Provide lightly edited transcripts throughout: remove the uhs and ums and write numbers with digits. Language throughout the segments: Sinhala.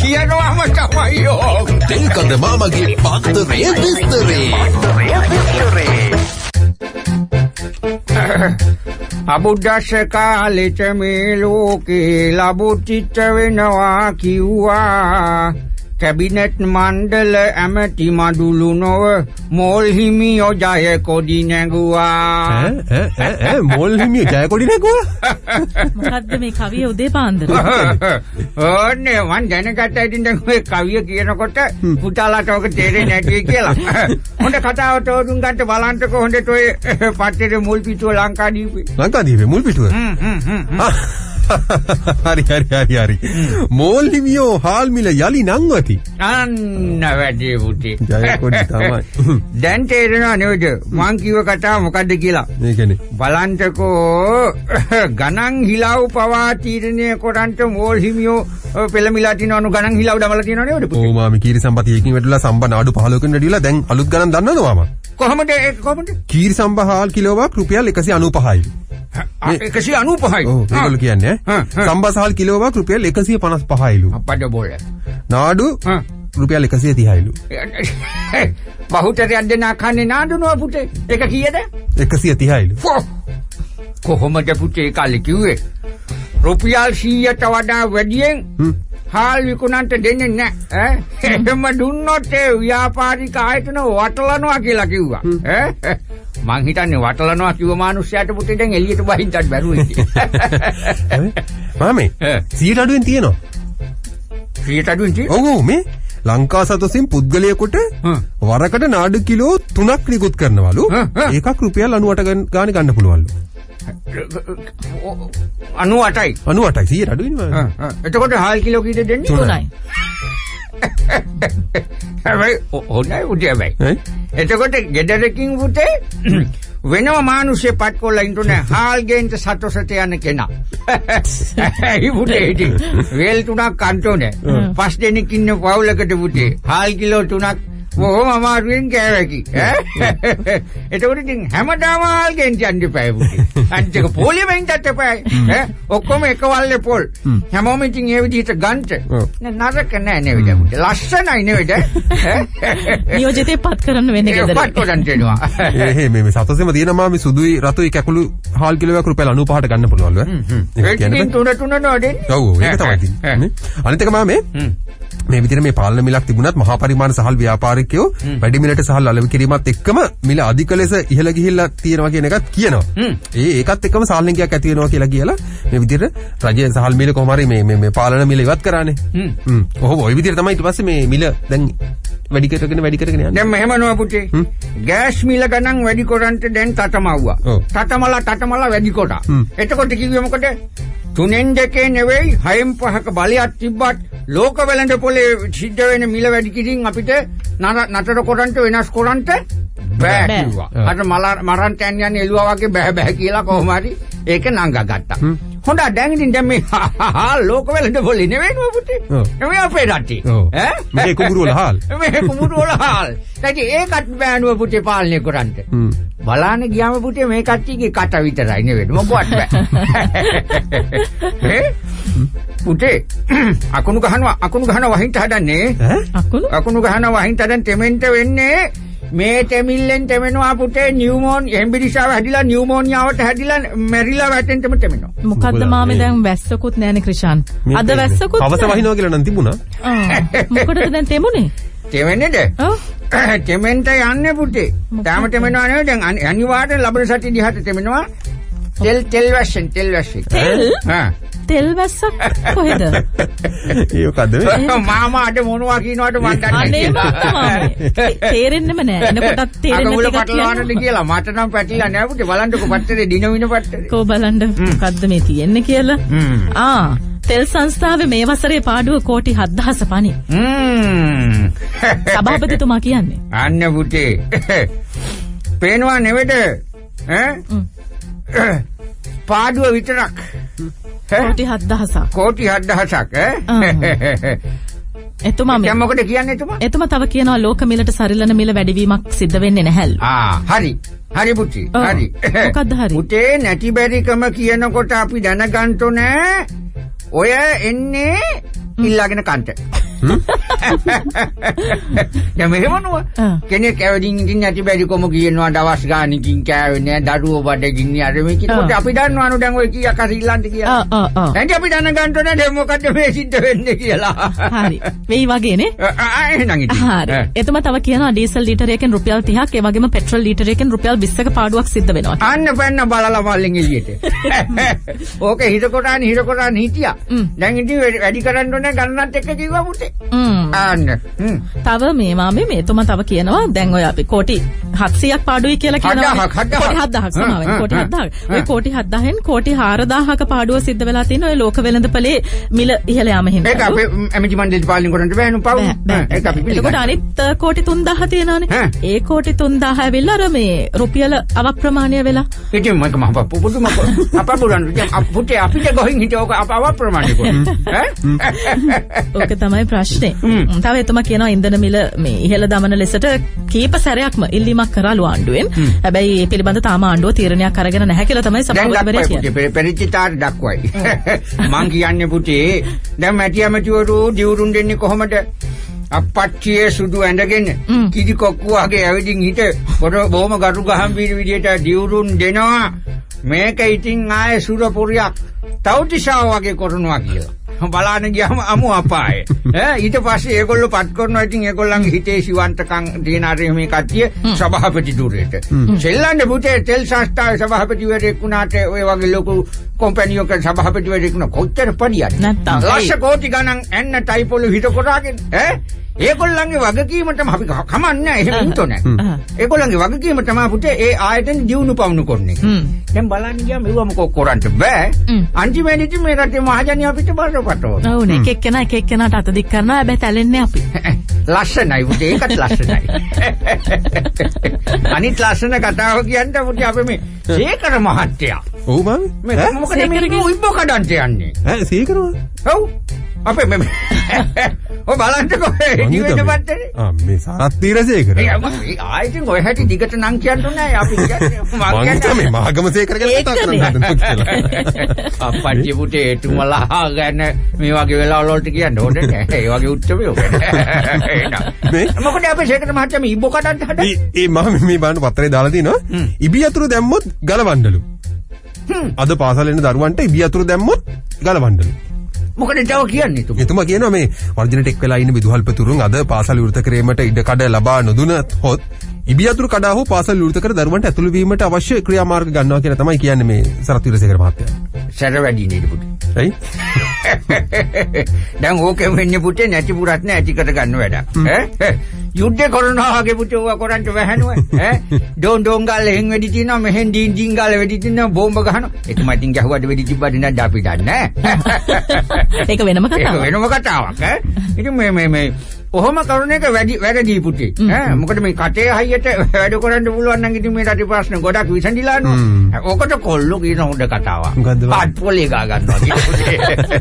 කියනවාම තමයියෝ. තෙල්කඳ මාමගේ පත්තරේ විස්තරේ. අබුද්දස්ස කාලෙට මේ ලෝකේ ලබුතිච්ච වෙනවා කිව්වා. කැබිනට් මණ්ඩල ඇමති මඩුළු නොව මෝල් හිමියෝ ජය කොඩි නැගුවා. මෝල් හිමියෝ ජය කොඩි නැගුවා? මොකද්ද මේ කවිය උදේ පාන්දර? ඕනේ මං දැනගත්තා ඉතින් දැන් ඔය කවිය කියනකොට පුතාලාට ඔක තේරෙන්නේ නැති කියලා. හොඳ කතාව තෝරුම් ගන්න බලන්නකෝ හොඳට ඔය පත්තේ මුල් පිටුව ලංකාදීපේ මුල් පිටුව. හරි. මෝල් හිමියෝ හාල් මිල යලි නංවති. අන්න වැඩේ පුතේ. ජය කොඩි තමයි. දැන් තේරෙනව නේද මං කිව්ව කතාව මොකද්ද කියලා? මේ කියන්නේ බලන්ටකෝ ගණන් හිලව් පවා තීරණය කරන්ට මෝල් හිමියෝ පෙළමිලා තිනවනු ගණන් හිලව් දමලා තිනව නේද පුතේ? ඔව් මාමි කීරි සම්පත් එකකින් වැඩිලා සම්බ නාඩු 15කින් වැඩිලා දැන් අලුත් ගණන් දන්නවද මාමා? කොහමද ඒක කොහමද? කීරි සම්බ හාල් කිලෝවක් රුපියල් 195යි. 195යි. ඔව් ඒගොල්ලෝ කියන්නේ සම්බ සහල් කිලෝවක් රුපියල් 155යිලු. අපඩ බෝල. නාඩු රුපියල් 130යිලු. බහුතරයක් දෙනා කන්නේ නාඩු නෝ පුතේ. ඒක කීයද? 130යිලු. කොහොමද පුතේ කාලේ කිව්වේ? රුපියල් 100ට වඩා වැඩියෙන් හාල් විකුණන්ට දෙන්නේ නැහැ. එහෙම දුන්නොත් ඒ ව්‍යාපාරික ආයතන වටලනවා කියලා කිව්වා. මං හිතන්නේ වටලනවා කිව්ව මිනිස්සයාට පුතේ දැන් එළියට බහින්නත් බැරුවයි කියලා. මාමේ 100 අඩුවෙන් තියෙනවා. 100 අඩුවෙන් තියෙනවා. ඔව් මේ ලංකා සතසින් පුද්ගලයෙකුට වරකට නාඩු කිලෝ 3ක් නිකුත් කරනවලු. ඒකක් රුපියල් 98 ගානේ ගන්න පුළුවන්ලු. 98යි 100 අඩුවෙන්නේ. එතකොට හාල් කිලෝ කීයද දෙන්නේ? 3යි. හැබැයි ඕනයි උදේ හැබැයි. එතකොට ගෙදරකින් පුතේ වෙනම මානුෂේ පත්කොල්ලා ඉන්ටුනේ හාල් ගේන්ට සතොසට යන කෙනා. ඒ පුතේ ඉතින් වේල් 3ක් කන්ටෝනේ. 5 දෙනෙක් ඉන්න පවුලකට පුතේ හාල් කිලෝ 3ක් කොහොම අමාරුවෙන් කෑවකි. එතකොට ඉතින් හැමදාම හාල් ගේන්ට යන්න එපායි පුතේ. අනිත් එක පොලිය වෙන්ටත් එපායි. ඔක්කොම එක වල්ලේ පොල්. හැමෝම ඉතින් ඒ විදිහට ගන්නට නරක නෑ නේද පුතේ. ලස්සනයි නේද? නියෝජිතේ පත් කරන්න වෙන්නේ ගෙදර. පත් කරන්න වෙනවා. මේ සතසෙම තියෙනවා මේ සුදුයි රතුයි කැකුළු හාල් කිලෝයක් රුපියල් 95ට ගන්න පුළුවන්ලු. ඒක කියන්නේ තුන නෝදෙන්නේ. ඔව් ඒක තමයි තියෙන්නේ. අනිත් එක මාමේ මේ විදිහට මේ පාලන මිලක් තිබුණත් මහා පරිමාණ සහල් ව්‍යාපාරිකයෝ වැඩි මිලට සහල් අලෙවි කිරීමත් එක්කම මිල අධික ලෙස ඉහළ ගිහිල්ලා තියෙනවා කියන එකත් කියනවා. ඒකත් එක්කම සාල්නිකයක් ඇති වෙනවා කියලා මේ විදිහට රජයේ සහල් මිල කොහොම හරි මේ පාලන මිල ඉවත් කරානේ. ඔය විදිහට තමයි ඊට පස්සේ මේ මිල දැන් වැඩි කරගෙන යන්නේ. දැන් මෙහෙම නෝ පුතේ. ගෑස් මිල ගණන් වැඩි කරන්ට දැන් තටමව්වා. තටමලා වැඩි කොටා. එතකොට කිව්වේ මොකද? 3න් 2 නෙවෙයි 6න් 5ක බලයක් තිබ්බත් ලෝක වෙළඳ පොලේ සිද්ධ වෙන මිල වැඩි කිරින් අපිට නතර කරන්ට වෙනස් කරන්ට බෑ කිව්වා. අර මරන් තැන් යන්නේ එළුවා වගේ බෑ කියලා කොහොම හරි ඒක නංගගත්තා. හොඳයි දැන් ඉතින් දැන් මේ ලෝක වෙළඳ පොලේ නෙවෙයි නෝ පුතේ. මේ අපේ රටේ. මේ කුඹුරු වල හාල්. මේ කුඹුරු වල හාල්. ඒකත් බෑනුව පුතේ පාලනය කරන්න. බලන්න ගියාම පුතේ මේ කට්ටියගේ කට විතරයි නෙවෙයි මොකවත් බෑ. පුතේ අකුණු ගහනවා වහින්ට හදන්නේ. අකුණු ගහනවා වහින්ට හදන් තෙමෙන්ට වෙන්නේ මේ තෙමිල්ලෙන් තෙමෙනවා පුතේ හෙම්බිරිසාව හැදිලා නියුමෝනියාවට හැදිලා මැරිලා වැටෙන්නම තෙමෙනවා. මොකද්ද මාමේ දැන් වැස්සකුත් නැනේ ක්‍රිෂාන්. අද වැස්සකුත් අවස වහිනවා කියලා නම් තිබුණා. මොකටද දැන් තෙමුනේ? තෙමෙන්නේද? තෙමෙන්ට යන්නේ පුතේ. තාම තෙමෙනවා නෙවෙයි දැන් අනිවාර්යෙන් ලබන සතිය දිහාට තෙමෙනවා. තෙල් වැස්සෙන්. තෙල් වැස්සක් කොහෙද? ඒකද මාමා අද මොනවා කියනවද මන් දන්නේ නැහැ. තේරෙන්නෙම නෑ. එනකොටත් තේරෙන්නේ නැති කට්ටිය කියලා මට නම් පැටිලා නෑ පුතේ. බලන්නකෝ පත්තරේ දිනවින පත්තරේ. කෝ බලන්න මොකද්ද මේ තියෙන්නේ කියලා. තෙල් සංස්ථාවේ මේ වසරේ පාඩුව කෝටි 7000 පණි. සභාපතිතුමා කියන්නේ. අන්න පුතේ. පේනවා නෙවෙද? පාඩුව විතරක්. කෝටි 7000ක්. කෝටි 7000ක් එතුමා දැන් මොකද කියන්නේ එතුමා තව කියනවා ලෝක මිලට සරිලන මිල වැඩිවීමක් සිද්ධ වෙන්නේ නැහැලු. හරි පුතේ. හරි. මොකද්ද හරි? පුතේ නැති බැරිකම කියනකොට අපි දැනගන්න ඕනේ ඔය එන්නේ ඉල්ලාගෙන කන්ට. දැන් මෙහෙමනවා. කෙනෙක් ඇවිදින් ඉඳින් නැති බැරි කොම කියනවා දවස් ගානකින් කෑවේ නෑ දරුවෝ බඩගින්නේ අර මේ කිව්වට අපි දන්නවනු දැන් ඔය කීයක් හරි ඉල්ලන්ට කියලා. දැන් අපි දැන ගන්න ඕනේ දැන් මොකද්ද මේ සිද්ධ වෙන්නේ කියලා. හරි. වෙයි වගේනේ. එහෙනම් ඉතින්. හරි. එතුමා තව කියනවා ඩීසල් ලීටරයකින් රුපියල් 30ක් ඒ වගේම පෙට්‍රල් ලීටරයකින් රුපියල් 20ක පාඩුවක් සිද්ධ වෙනවා. අන්න පෙන්න බලලා මල්ලෙන් එළියට. ඕකේ හිත කොටාන හිටියා. දැන් ඉතින් වැඩි කරන්න ඕනේ ගණනත් එක්ක කිව්වා පුතේ. අන්න. තව මේ මාමේ මේතුමා තව කියනවා දැන් ඔය අපි කෝටි 700ක් පාඩුයි කියලා කියනවා. කෝටි 7000ක් සමාවෙන් කෝටි 7000ක්. ඔය කෝටි 7000න් කෝටි 4000ක පාඩුව සිද්ධ වෙලා තියෙන ඔය ලෝක වෙළඳපොලේ මිල ඉහළ යාම හින්දා. ඒක අපේ ඇමති මණ්ඩලෙ පාලනය කරන්න බෑනු පව්. ඒක අපි පිළිගන්නවා. ඒකට අනිත් කෝටි 3000 තියෙනවානේ. ඒ කෝටි 3000 ඇවිල්ලා අර මේ රුපියල අවප්‍රමාණය වෙලා. ඉතින් මම මහ පුදුම අපපුරන් පුතේ අපිට ගොහින් හිටිය ඔක අවප්‍රමාණය කරනවා. ඕක තමයි ප්‍රශ්නේ. තව එතුමා කියනවා ඉන්ධන මිල මේ ඉහළ දමන ලෙසට කීප සැරයක්ම ඉල්ලීමක් කරාලු ආණ්ඩුවෙන්. හැබැයි මේ පිළිබඳ තාම ආණ්ඩුව තීරණයක් අරගෙන නැහැ කියලා තමයි සභාපතිවරයා කියන්නේ. පරිචිතාට දක්වයි. මං කියන්නේ පුතේ දැන් මැටිවරු දිවුරුන් දෙන්නේ කොහමද? අපච්චියේ සුදු ඇඳගෙන කිරි කොක්කු වගේ ඇවිදින් හිට බොහොම ගරු ගහම්බීර විදියට දිවුරුන් දෙනවා. මේක ඉතින් ආයේ සුරපුරියක් තවුතිසාව වගේ කරනවා කියලා. බලාන ගියාම අමු අපායේ. ඊට පස්සේ ඒගොල්ලෝ පත් කරනවා. ඉතින් ඒගොල්ලන්ගේ හිතේ සිවන්තකම් තියන අර මේ කට්ටිය සභාපති ධුරයට. සෙල්ලන්නේ පුතේ තෙල් සංස්ථාවේ සභාපතිවරයෙක් වුණාට ඔය වගේ ලොකු කම්පැනියක සභාපතිවරයෙක් වුණා කොච්චර පඩියක්ද? ලක්ෂ කෝටි ගණන් එන්න ටයිපොලු හිත කොටාගෙන ඒගොල්ලන්ගේ වගකීමටම අපි කමන්නේ එහෙම හිතුනේ. ඒගොල්ලන්ගේ වගකීම තමයි පුතේ ඒ ආයතන දියුණු පවුණු කරන්නේ. දැන් බලන්න ගියාම මෙව මොකක් කරන්න බෑ. අන්තිමේදී මේ රටේ මහජනිය අපිට බරපතල. ඔව් නේ එක එක්කෙනාට අත දික් කරනවා හැබැයි තැලෙන්නේ අපි. ලස්සනයි පුතේ ඒකත් ලස්සනයි. අනිත් ලස්සන කතාව කියන්න පුතේ අපි මේ සේකර මහත්තයා. ඔව් මම මේ මොකද මේ උයිබ්බ කඩන්ට යන්නේ? සේකරවා. ඔව්. අපේ මේ ඔය බලන්නකෝ ජීවිත පත්තේ. මේ සරත් තීරසේකර. ආයිතින් ඔය හැටි දිගට නම් කියන්න නෑ අපි කියන්නේ. මම කියන්නේ මහගම සේකර ගැන කතා කරන්න හදනවා කියලා. අපච්චි පුතේ තුමලා ගැන මේ වගේ වෙලාවල් වලට කියන්න ඕනේ නෑ. ඒ වගේ උත්තරේ ඔක. මොකද අපේ සේකර මහත්තයා මේ ඉබ්බෝ කඩන්න හදන්නේ. මම මේ බලන්න පත්‍රේ දාලා තිනවා. ඉබි අතුරු දැම්මොත් ගලවන්නලු. අද පාසල් යන දරුවන්ට ඉබි අතුරු දැම්මොත් ගලවන්නලු. මොකද තව කියන්නේ තුමා? එතුමා කියනවා මේ වර්ජනට එක් වෙලා ඉන්න විදුහල්පතිවරුන් අද පාසල් විවෘත කිරීමට ඉඩ කඩ ලබා නොදුනත් හොත් ඉබි අතුරු කඩා හෝ පාසල් විවෘත කර දරුවන්ට ඇතුළු වීමට අවශ්‍ය ක්‍රියාමාර්ග ගන්නවා කියලා තමයි කියන්නේ මේ සරත් විරසේකර මහත්තයා. සැර වැඩි නේද පුතේ? ඇයි? දැන් ඕකෙම වෙන්නේ පුතේ නැති පුරත් නෑ ඇතිකට ගන්න වැඩක්. යුද්ධ කරනවා වගේ පුතේ ඕවා කරන්න බැහැනුව. ඩෝන් ගාලේ හෙන් වෙඩි තියනවා මෙහෙන් ඩීන් ගාලේ වෙඩි තියනවා බෝම්බ ගහනවා. ඒක මටින් ගහුවාට වෙඩි තිබ්බද නැද්ද අපි දන්නේ නෑ. ඒක වෙනම කතාවක්. ඒක වෙනම කතාවක් ඉතින් මේ ඔහොම කරුණ එක වැරදි පුතේ. මොකද මේ කටේ හයියට වැඩ කරන්න පුළුවන් නම් ඉතින් මේ රටේ ප්‍රශ්න ගොඩක් විසඳිලා නෝ. ඔකට කොල්ලෝ කියන හොඳ කතාවක්. පාත් පොලේ ගා ගන්නවා කියන පුතේ.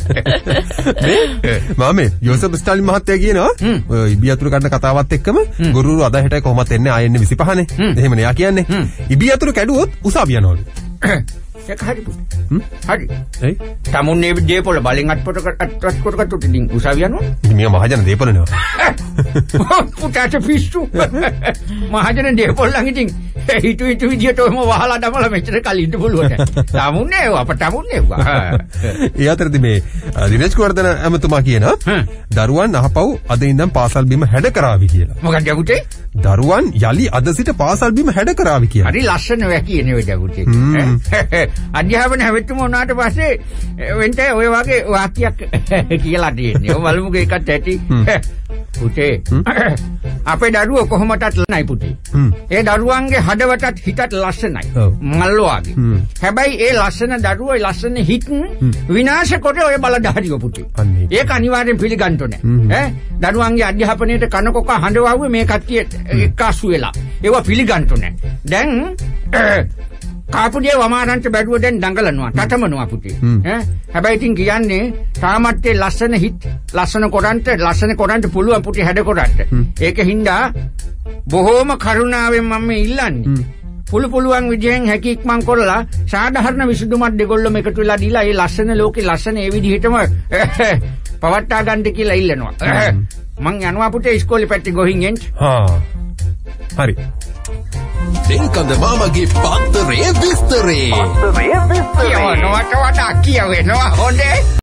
මාමේ යෝසප් ස්ටාලින් මහත්තයා කියනවා ඔය ඉබි අතුරු කඩන කතාවත් එක්කම ගුරුවරු අද හෙටයි කොහොමත් එන්නේ ආයෙන්නේ 25නේ. එහෙමනේ යා කියන්නේ. ඉබි අතුරු කැඩුවොත් උසාවිය යනවලු. ඒක හරි පුතේ. හරි. ඒ තමුන්නේ දීපොළ බලෙන් අත්කොට තුටින් උසාවිය යනවා. මේ මහජන දීපොළ නේ. පුතාට පිස්සු. මහජන දීපොළ ළඟ ඉතින් හිතු විදියට ඔහම වහලා දමලා මෙච්චර කලින් ඉන්න පුළුවන්. තමුන්නේ අපට තමුන්නේ. ඒ අතරදී මේ දිනේෂ් කුවර්ධන ඇමතුමා කියනවා දරුවන් අහපව් අද ඉඳන් පාසල් බිම හැඩ කරાવી කියලා. මොකක්ද පුතේ? දරුවන් යලි අද සිට පාසල් බිම හැඩ කරાવી කියලා. හරි ලස්සන වැකිය නෙවෙයි පුතේ. අධ්‍යාපන හැමතුම වුණාට පස්සේ වෙන්ට ඔය වගේ වාක්‍යයක් කියලා තියෙන්නේ. ඔය බලමුකෝ ඒකත් ඇති. පුතේ අපේ දරුවෝ කොහොමදත් ලස්සනයි පුතේ. ඒ දරුවන්ගේ හදවතත් හිතත් ලස්සනයි. මල් වගේ. හැබැයි ඒ ලස්සන දරුවෝ ලස්සන හිත විනාශ කොට ඔය බලධාරියෝ පුතේ. ඒක අනිවාර්යෙන් පිළිගන්න ඕනේ. දරුවන්ගේ අධ්‍යාපනයේට කනකොක හඬවුවේ මේ කට්ටිය එක්කාසු වෙලා. ඒවා පිළිගන්න ඕනේ. දැන් කාපුඩිය වමාරන්ට බැඩුව දැන් දඟලනවා තටමනවා පුතේ. හැබැයි ඉතින් කියන්නේ තාමත් ඒ ලස්සන හිත ලස්සන කොරන්ට පුළුවන් පුතේ හැඩ කොරන්ට. ඒක හින්දා බොහෝම කරුණාවෙන් මම ඉල්ලන්නේ. පුළුවන් විදිහෙන් හැකි ඉක්මන් කරලා සාධාරණ විසඳුමක් දෙගොල්ලොම එකතු වෙලා දීලා ඒ ලස්සන ලෝකේ ලස්සන ඒ විදිහටම පවත්වා ගන්න කියලා ඉල්ලනවා. මං යනවා පුතේ ඉස්කෝලේ පැත්තේ ගොහින් එන්න. හරි. දෙල්කඳ මාමගේ පත්තරේ විස්තරේ. කියවනවට වඩා කියවෙනවා හොඳේ.